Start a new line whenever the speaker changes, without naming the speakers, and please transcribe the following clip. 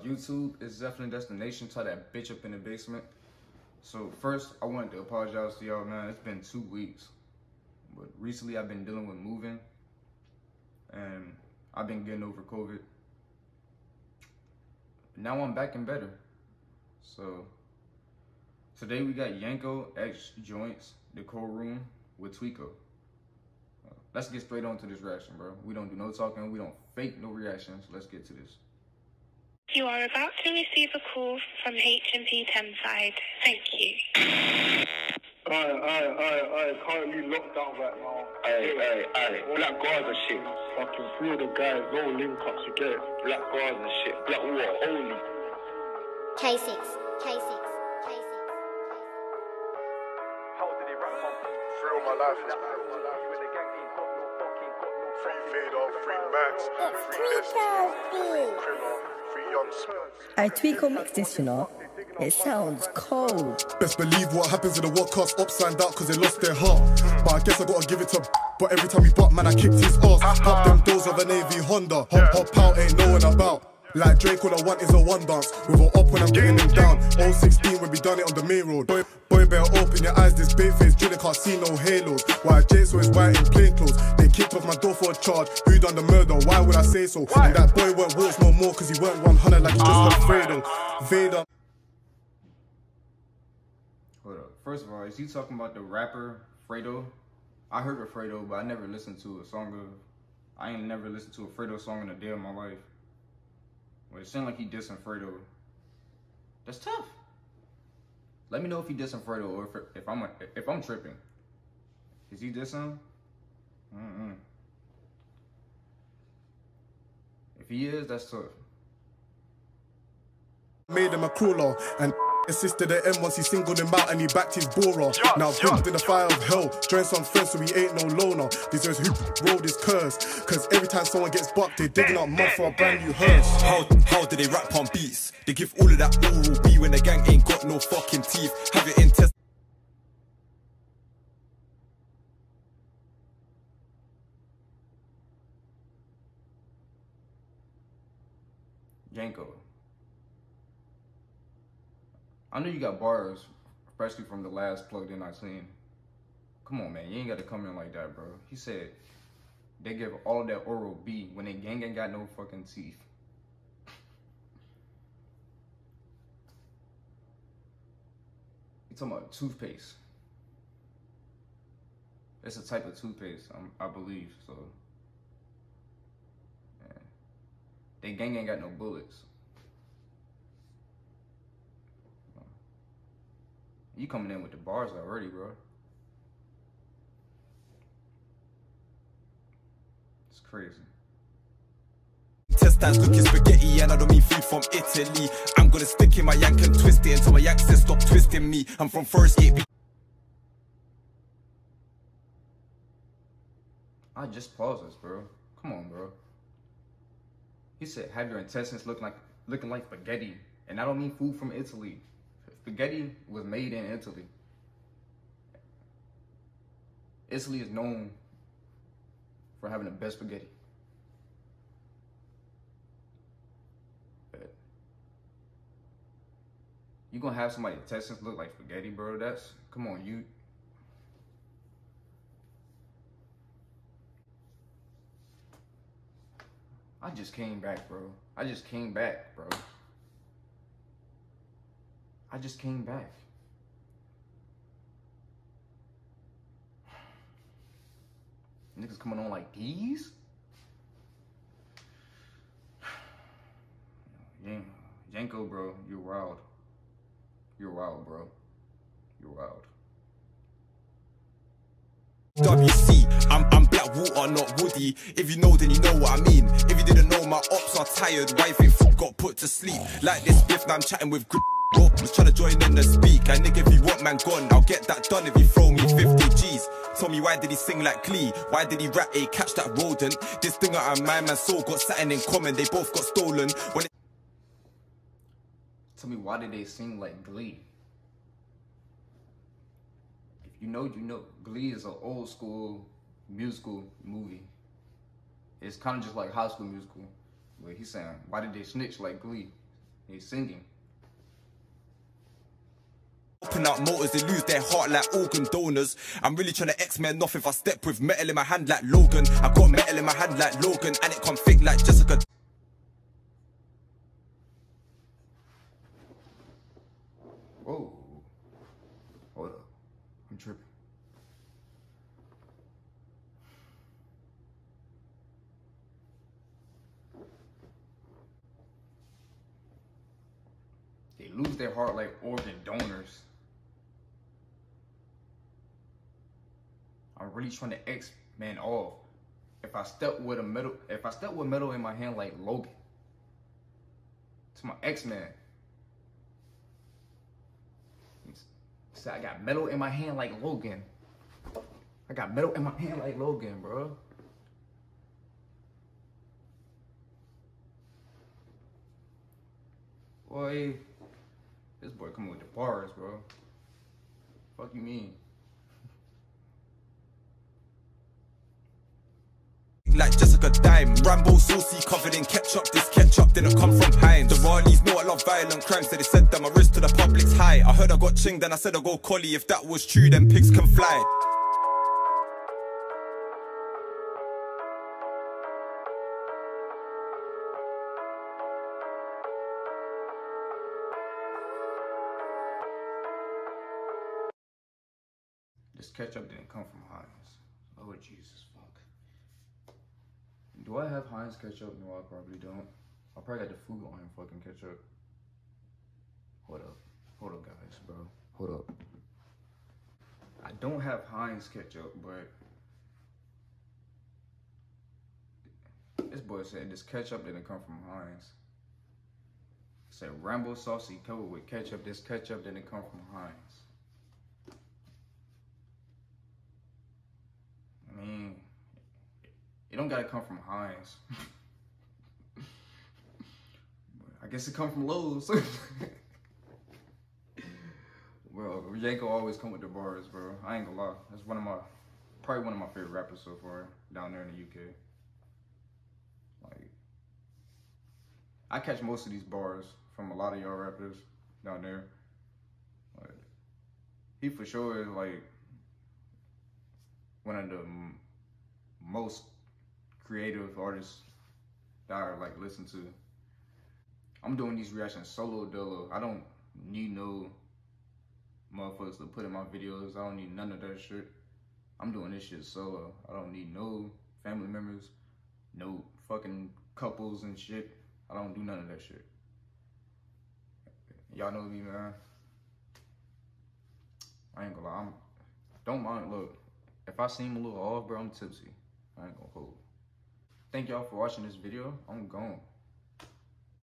YouTube is definitely destination. Tie that bitch up in the basement. So first, I wanted to apologize to y'all, man. It's been 2 weeks, but recently I've been dealing with moving, and I've been getting over COVID. Now I'm back and better. So today we got Yanko X Joints, the cold room with Tweako. Let's get straight on to this reaction, bro. We don't do no talking. We don't fake no reactions. Let's get to this.
You are about to receive a call from HMP Thameside. Thank you.
I currently locked down right now.
Aye. Black guards and shit.
Fucking three of the guys, no link ups, you get it?
Black guards and shit. Black war only.
K6.
How did they rap on?
Free all my life is man. Free Vader, free Max, free Destiny, free Krilla, free Young Spurs.
I Tweako mixed this, you know. It sounds cold.
Best believe what happens in the podcast up signed out cause they lost their heart. But I guess I gotta give it to. But every time he butt, man, I kicked his ass. Pop them doors of an AV Honda. Hop out, ain't knowing about. Like Drake, all I want is a one dance. With a up when I'm getting him down. 016 when we done it on the main road. Boy, better open your eyes, this bait face drilling can't see no halos. Why Jake's always white in plain clothes. They kicked off my door for a charge. Who done the murder? Why would I say so? And that boy weren't wolves no more cause he weren't 100 like he just heard Fredo. Vader.
Hold up. First of all, is he talking about the rapper Fredo? I heard of Fredo, but I never listened to a song of. I ain't never listened to a Fredo song in a day of my life. Well, it seemed like he dissing Fredo. That's tough. Let me know if he dissing Fredo or if I'm tripping. Is he dissing? If he is, that's tough.
Made him a crawler and assisted the M once he singled him out and he backed his borer. Now jumped in the fire of hell, joined some friends so he ain't no loner. These is who rolled his curse, cause every time someone gets bucked, they digging up mud for a brand new hearse.
How do they rap on beats? They give all of that oral B when the gang ain't got no fucking teeth. Have it in test.
Yanko. I know you got bars, especially from the last Plugged In I seen. Come on, man. You ain't got to come in like that, bro. He said they give all that oral B when they gang ain't got no fucking teeth. You talking about toothpaste. It's a type of toothpaste, I believe, so. Yeah. They gang ain't got no bullets. You coming in with the bars already, bro. It's crazy.
Test stands looking spaghetti and I don't mean food from Italy. I'm gonna stick in my yank and twist it until my yank says stop twisting me. I'm from Forest Gate.
I just paused this, bro. Come on, bro. He said, have your intestines looking like spaghetti. And I don't mean food from Italy. Spaghetti was made in Italy. Italy is known for having the best spaghetti. But you gonna have somebody's intestines look like spaghetti, bro? That's, come on, you. I just came back, bro. I just came back, bro. I just came back. Niggas coming on like these? Yanko, bro, you're wild. You're wild, bro. You're wild.
WC, I'm black water, not woody. If you know, then you know what I mean. If you didn't know, my ops are tired. Wife ain't got put to sleep. Like this biff, now I'm chatting with grip. Was trying to join in the speak. And nigga, if you want man gone, I'll get that done if you throw me 50 G's. Tell me why did he sing like Glee? Why did he rap a catch that rodent? This thing out of my man's soul got something in common. They both got stolen.
Tell me why did they sing like Glee? If you know, you know. Glee is an old school musical movie. It's kind of just like High School Musical. But he's saying, why did they snitch like Glee? They singing.
Open up motors, they lose their heart like organ donors. I'm really trying to X-Men off if I step with metal in my hand like Logan. I got metal in my hand like Logan, and it come thick like Jessica.
Whoa. Hold up. I'm tripping. They lose their heart like organ donors. I'm really trying to X-Men off. If I step with metal in my hand like Logan. It's my X-Men. So I got metal in my hand like Logan. I got metal in my hand like Logan, bro. Boy, this boy coming with the bars, bro. Fuck you mean?
Like Jessica Dime, Rambo saucy covered in ketchup. This ketchup didn't come from Heinz. The Raleigh know I love violent crimes, so they said that my wrist to the public's high. I heard I got chinged, then I said I go collie. If that was true, then pigs can fly.
This ketchup didn't come from Heinz. Oh Jesus, fuck. Do I have Heinz ketchup? No, I probably don't. I probably got the Food Lion fucking ketchup. Hold up guys, bro. Hold up. I don't have Heinz ketchup, but this boy said this ketchup didn't come from Heinz. It said Rambo saucy covered with ketchup. This ketchup didn't come from Heinz. I mean, it don't gotta come from Heinz. I guess it come from Lowe's. Bro, Yanko always come with the bars, bro. I ain't gonna lie. That's probably one of my favorite rappers so far down there in the UK. Like, I catch most of these bars from a lot of y'all rappers down there. Like, he for sure is like one of the most creative artists that I like listen to. I'm doing these reactions solo dolo. I don't need no motherfuckers to put in my videos. I don't need none of that shit. I'm doing this shit solo. I don't need no family members, no fucking couples and shit. I don't do none of that shit. Y'all know me, man. I ain't gonna lie. Don't mind, look. If I seem a little off, bro, I'm tipsy. I ain't gonna hold. Thank y'all for watching this video. I'm gone.